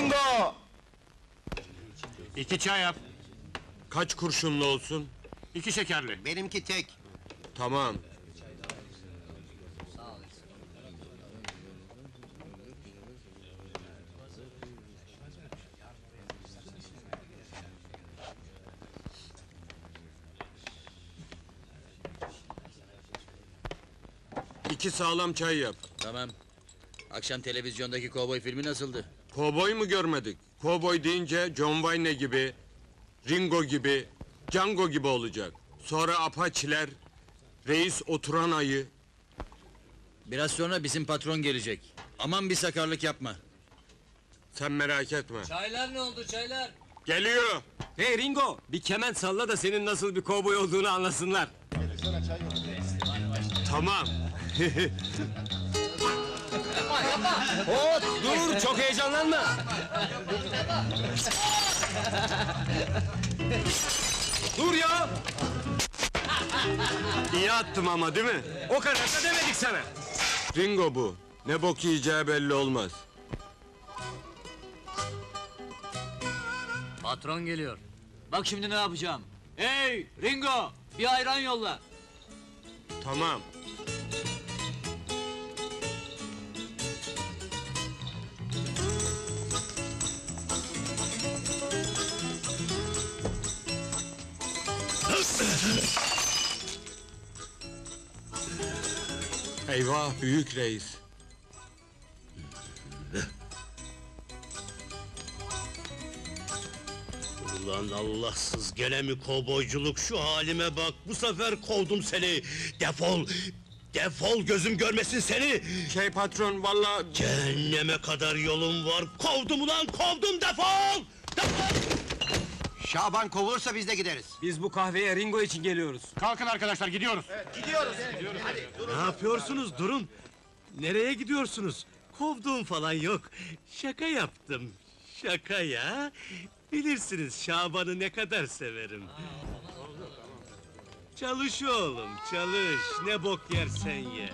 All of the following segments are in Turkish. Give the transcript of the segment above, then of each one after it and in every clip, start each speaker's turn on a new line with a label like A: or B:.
A: Ringo!
B: 2 çay yap.
C: Kaç kurşunlu olsun?
B: 2 şekerli.
A: Benimki tek.
C: Tamam. İki sağlam çay yap.
D: Tamam. Akşam televizyondaki kovboy filmi nasıldı?
C: Kovboy mu görmedik? Kovboy deyince John Wayne gibi, Ringo gibi, Django gibi olacak. Sonra Apache'ler, reis oturan ayı.
D: Biraz sonra bizim patron gelecek. Aman bir sakarlık yapma.
C: Sen merak etme.
D: Çaylar ne oldu çaylar?
C: Geliyor.
E: Hey Ringo, bir kemen salla da senin nasıl bir kovboy olduğunu anlasınlar.
C: Tamam.
E: Hop, dur, çok heyecanlanma. Dur ya,
C: İyi attım ama değil mi?
E: o kadar da demedik sana.
C: Ringo bu. Ne bok yiyeceği belli olmaz.
D: Patron geliyor. Bak şimdi ne yapacağım. Hey Ringo, bir ayran yolla.
C: Tamam. Eyvah, büyük reis.
F: Ulan Allahsız, gene mi kovboyculuk? Şu halime bak, bu sefer kovdum seni! Defol! Defol, gözüm görmesin seni!
C: Patron, vallahi...
F: Cehenneme kadar yolum var, kovdum ulan, kovdum, defol! Defol!
A: Şaban kovulursa biz de gideriz.
E: Biz bu kahveye Ringo için geliyoruz.
B: Kalkın arkadaşlar, gidiyoruz.
F: Ne yapıyorsunuz, durun! Nereye gidiyorsunuz? Kovduğum falan yok, şaka yaptım, şaka ya! Bilirsiniz Şaban'ı ne kadar severim. Çalış oğlum, çalış, ne bok yersen ye!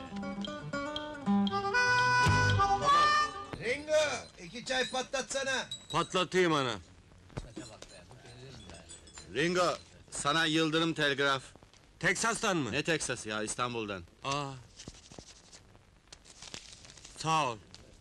A: Ringo, 2 çay patlatsana.
C: Patlatayım ana.
G: Ringo, sana Yıldırım telgraf.
C: Teksas'tan mı?
G: Ne Teksas ya, İstanbul'dan.
C: Aa. Sağ ol.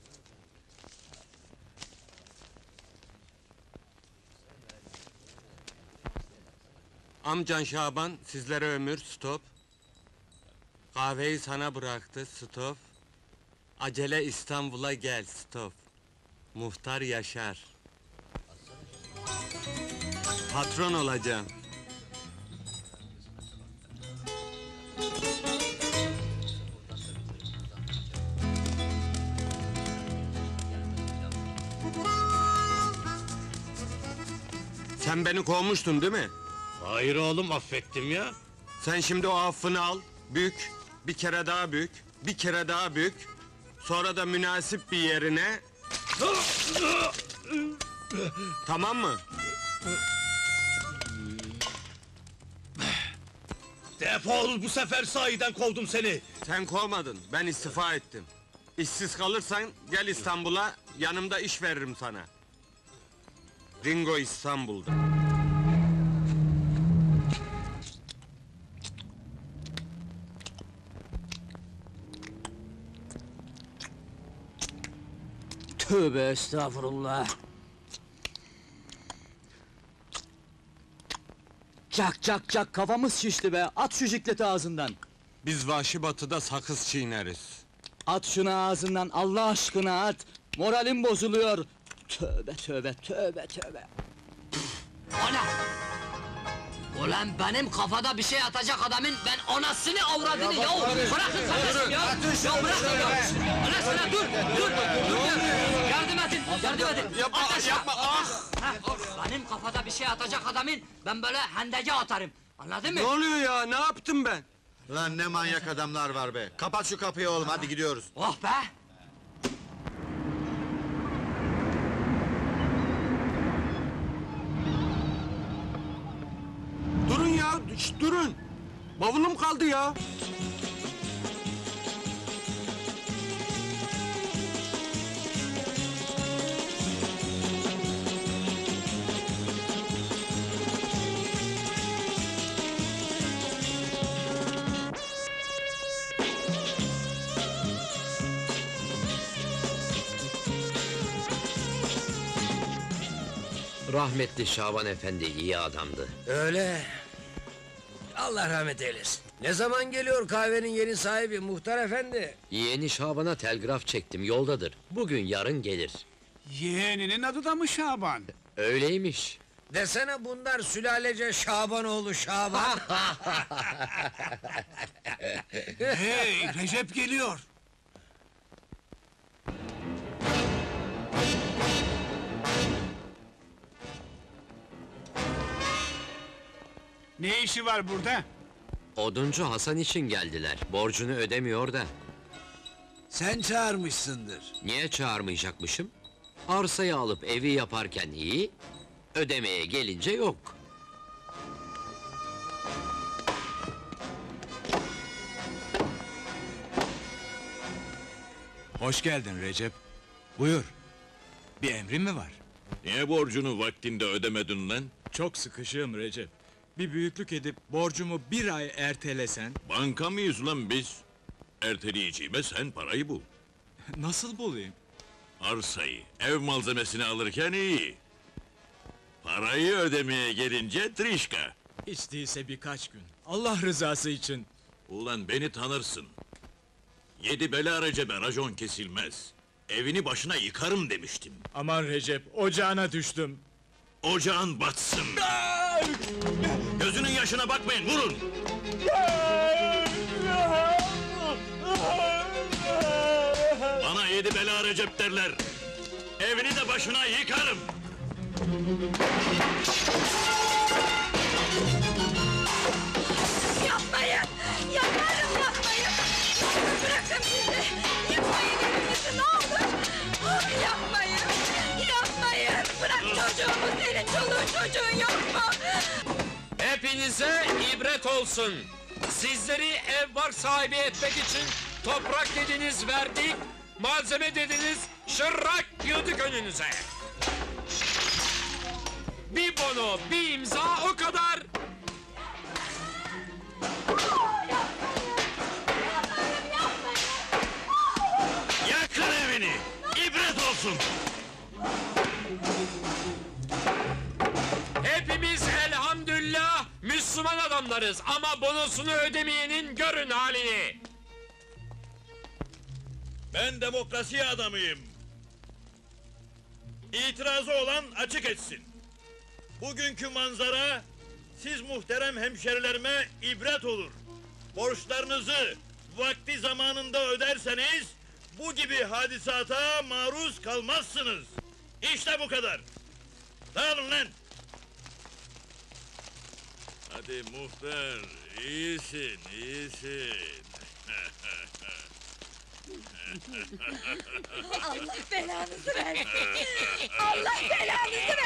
C: Amcan Şaban, sizlere ömür, stop. Kahveyi sana bıraktı, stop. Acele İstanbul'a gel, stop. Muhtar Yaşar. Patron olacağım. Sen beni kovmuştun değil mi?
F: Hayır oğlum, affettim ya!
C: Sen şimdi o affını al, bük, bir kere daha bük, bir kere daha bük. Sonra da münasip bir yerine... Tamam mı?
F: Defol, bu sefer sahiden kovdum seni!
C: Sen kovmadın, ben istifa ettim. İşsiz kalırsan gel İstanbul'a, yanımda iş veririm sana. Ringo İstanbul'da.
D: Tövbe estağfurullah. Çak çak çak, kafamız şişti be, at şu jikleti ağzından.
C: Biz vahşi batıda sakız çiğneriz.
D: At şunu ağzından, Allah aşkına at! Moralim bozuluyor! Tövbe tövbe, tövbe tövbe!
H: O ne? Ulan benim kafada bir şey atacak adamın ben anasını avradını ya! Bırakın kardeşim ya! Ya bırakın ya! Allah sana dur! Dur! Dur! Yardım edin! Yardım edin! Yapma! Yapma! Benim kafada bir şey atacak adamın ben böyle hendege atarım! Anladın mı?
C: Ne oluyor ya, ne yaptım ben?
G: Lan ne manyak adamlar var be! Kapat şu kapıyı oğlum, hadi gidiyoruz.
H: Oh be!
C: Durun ya, durun! Bavulum kaldı ya!
H: Rahmetli Şaban Efendi iyi adamdı.
E: Öyle. Allah rahmet eylesin. Ne zaman geliyor kahvenin yeni sahibi muhtar efendi?
H: Yeğeni Şaban'a telgraf çektim, yoldadır. Bugün yarın gelir.
B: Yeğeninin adı da mı Şaban?
H: Öyleymiş.
E: Desene bunlar sülalece Şabanoğlu Şaban.
B: Hey, Recep geliyor. Ne işi var burada?
H: Oduncu Hasan için geldiler. Borcunu ödemiyor da.
B: Sen çağırmışsındır.
H: Niye çağırmayacakmışım? Arsayı alıp evi yaparken iyi, ödemeye gelince yok.
I: Hoş geldin Recep. Buyur. Bir emrin mi var?
J: Niye borcunu vaktinde ödemedin lan?
I: Çok sıkışığım Recep. Bir büyüklük edip borcumu bir ay ertelesen...
J: Banka mıyız lan biz? Erteleyeceğime sen parayı bul.
I: Nasıl bulayım?
J: Arsayı, ev malzemesini alırken iyi. Parayı ödemeye gelince trişka.
I: Hiç değilse birkaç gün. Allah rızası için.
J: Ulan beni tanırsın. 7 bela Recep'e racon kesilmez. Evini başına yıkarım demiştim.
I: Aman Recep, ocağına düştüm.
J: Ocağın batsın. Gözünün yaşına bakmayın, vurun! Bana 7 bela Recep derler. Evini de başına yıkarım.
K: Yapmayın! Yakarım yapmayın! Bırakın bizi! Yıkmayın evimizi ne olur! Ah, yapmayın! Yapmayın! Bırak çocuğumu, senin çoluğun çocuğun yok mu?
E: Hepinize ibret olsun. Sizleri ev bark sahibi etmek için toprak dediniz verdik, malzeme dediniz şırrak yıldık önünüze. Bir bono, bir imza o kadar.
J: Yakın evini! İbret olsun!
E: Hepimiz elhamdülillah Müslüman adamlarız ama bonosunu ödemeyenin görün halini.
J: Ben demokrasi adamıyım. İtirazı olan açık etsin. Bugünkü manzara siz muhterem hemşerilerime ibret olur. Borçlarınızı vakti zamanında öderseniz bu gibi hadisata maruz kalmazsınız. İşte bu kadar. Dağılın lan. Hadi muhtar, iyisin, iyisin.
K: Allah belanızı versin! Allah belanızı